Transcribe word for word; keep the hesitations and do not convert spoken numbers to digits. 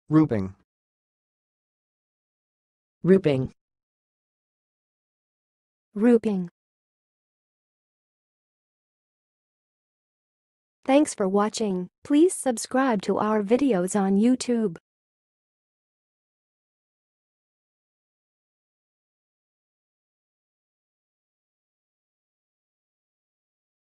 rouping, rouping, rouping. Thanks for watching. Please subscribe to our videos on YouTube.